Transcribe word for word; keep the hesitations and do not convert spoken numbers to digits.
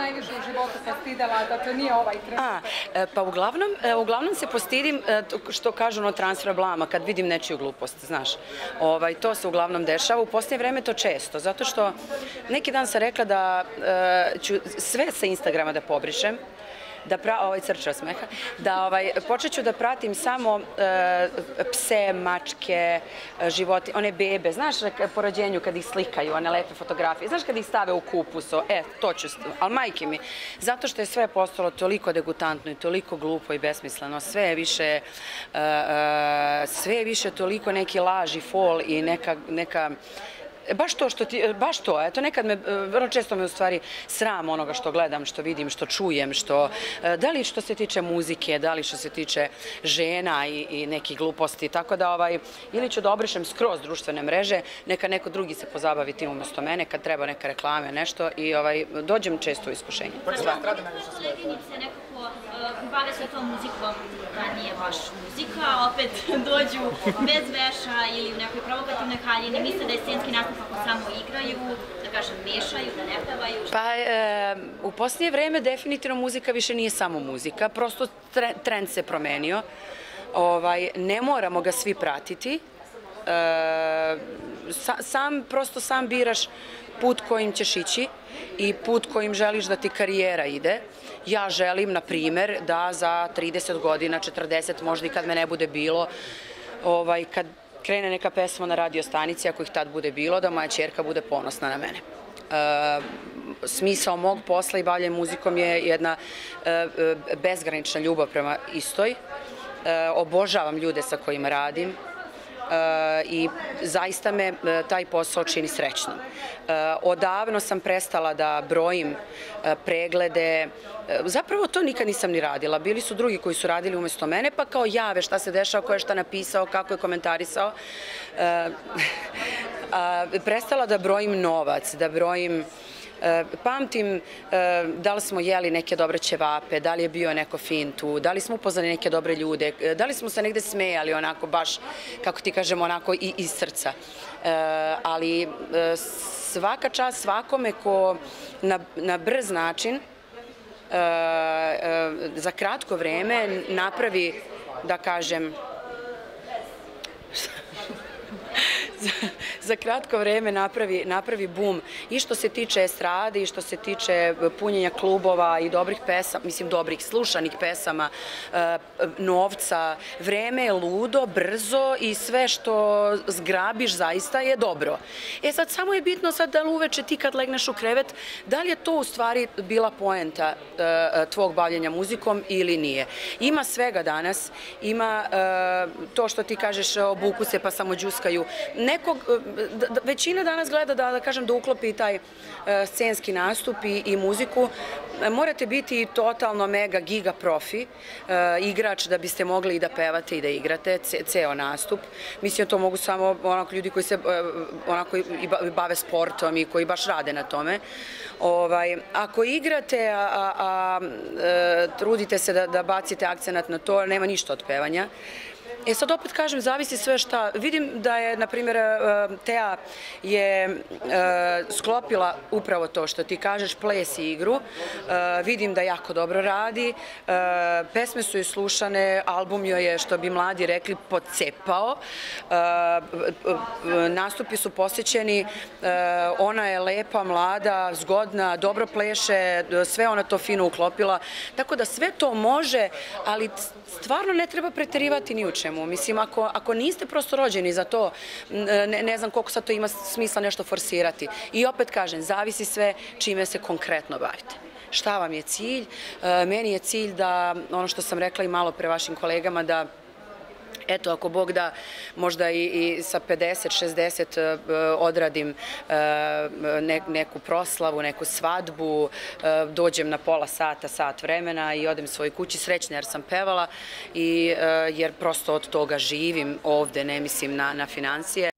najviše u životu postidela, dakle nije ovaj trenutak? Pa uglavnom se postidim što kažu ono transfer blama, kad vidim nečiju glupost, znaš. To se uglavnom dešava, u posljednje vreme to često, zato što neki dan sam rekla da ću sve sa Instagrama da pobrišem, da ovaj crča smeha, da počet ću da pratim samo pse, mačke, životi, one bebe, znaš po rođenju kad ih slikaju, one lepe fotografije, znaš kad ih stave u kupuso, e, to ću, ali majke mi, zato što je sve postalo toliko degutantno i toliko glupo i besmisleno, sve je više, sve je više toliko neki laž i fol i neka Baš to što ti, baš to, eto nekad me, vrlo često me u stvari sram onoga što gledam, što vidim, što čujem, što, da li što se tiče muzike, da li što se tiče žena i nekih gluposti, tako da ovaj, ili ću da obrišem skroz društvene mreže, neka neko drugi se pozabavi tim umjesto mene, kad treba neka reklame, nešto i ovaj, dođem često u iskušenje. Koleginice nekako bave se tom muzikom, da nije baš muzika, opet dođu bez veša ili u nekoj provokativnoj haljini, misle da je scenski nastup ako samo igraju, da kažem mešaju, da ne pevaju? Pa u posljednje vreme definitivno muzika više nije samo muzika, prosto trend se promenio, ne moramo ga svi pratiti, sam, prosto sam biraš put kojim ćeš ići i put kojim želiš da ti karijera ide. Ja želim, na primer, da za trideset godina, četrdeset, možda i kad me ne bude bilo, kad krene neka pesma na radio stanici, ako ih tad bude bilo, da moja ćerka bude ponosna na mene. Smisao mog posla i bavljenja muzikom je jedna bezgranična ljubav prema istoj. Obožavam ljude sa kojima radim i zaista me taj posao čini srećnom. Odavno sam prestala da brojim preglede, zapravo to nikad nisam ni radila, bili su drugi koji su radili umjesto mene, pa kao jave šta se dešava, ko je šta napisao, kako je komentarisao. Prestala da brojim novac, da brojim pamtim da li smo jeli neke dobre ćevape, da li je bio neko fin tu, da li smo upoznali neke dobre ljude, da li smo se negde smejali onako baš, kako ti kažem, onako i iz srca. Ali svaka čast svakome ko na brz način za kratko vreme napravi, da kažem, za kratko vreme napravi bum i što se tiče estrade i što se tiče punjenja klubova i dobrih pesama, mislim dobrih slušanih pesama, novca. Vreme je ludo, brzo i sve što zgrabiš zaista je dobro. E sad, samo je bitno sad da li uveče ti kad legneš u krevet, da li je to u stvari bila poenta tvog bavljenja muzikom ili nije. Ima svega danas, ima to što ti kažeš obuku se pa samo džuskaju. Nekog, većina danas gleda da, da kažem, da uklopi taj scenski nastup i muziku. Morate biti totalno mega giga profi igrač da biste mogli i da pevate i da igrate ceo nastup. Mislim, to mogu samo onako ljudi koji se onako i bave sportom i koji baš rade na tome. Ako igrate, a trudite se da bacite akcenat na to, nema ništa od pevanja. E sad opet kažem, zavisi sve šta. Vidim da je, na primjer, Tea je sklopila upravo to što ti kažeš, ples i igru. Vidim da jako dobro radi. Pesme su joj slušane, album joj je, što bi mladi rekli, pocepao. Nastupi su posjećeni. Ona je lepa, mlada, zgodna, dobro pleše, sve ona to fino uklopila. Tako da sve to može, ali stvarno ne treba preterivati ni u čemu. Mislim, ako niste prosto rođeni za to, ne znam koliko sad to ima smisla nešto forsirati. I opet kažem, zavisi sve čime se konkretno bavite. Šta vam je cilj? Meni je cilj da, ono što sam rekla i malo pre vašim kolegama, da eto, ako Bog da, možda i sa pedeset šezdeset odradim neku proslavu, neku svadbu, dođem na pola sata, sat vremena i odem svoj kući srećna jer sam pevala, jer prosto od toga živim ovde, ne mislim na financije.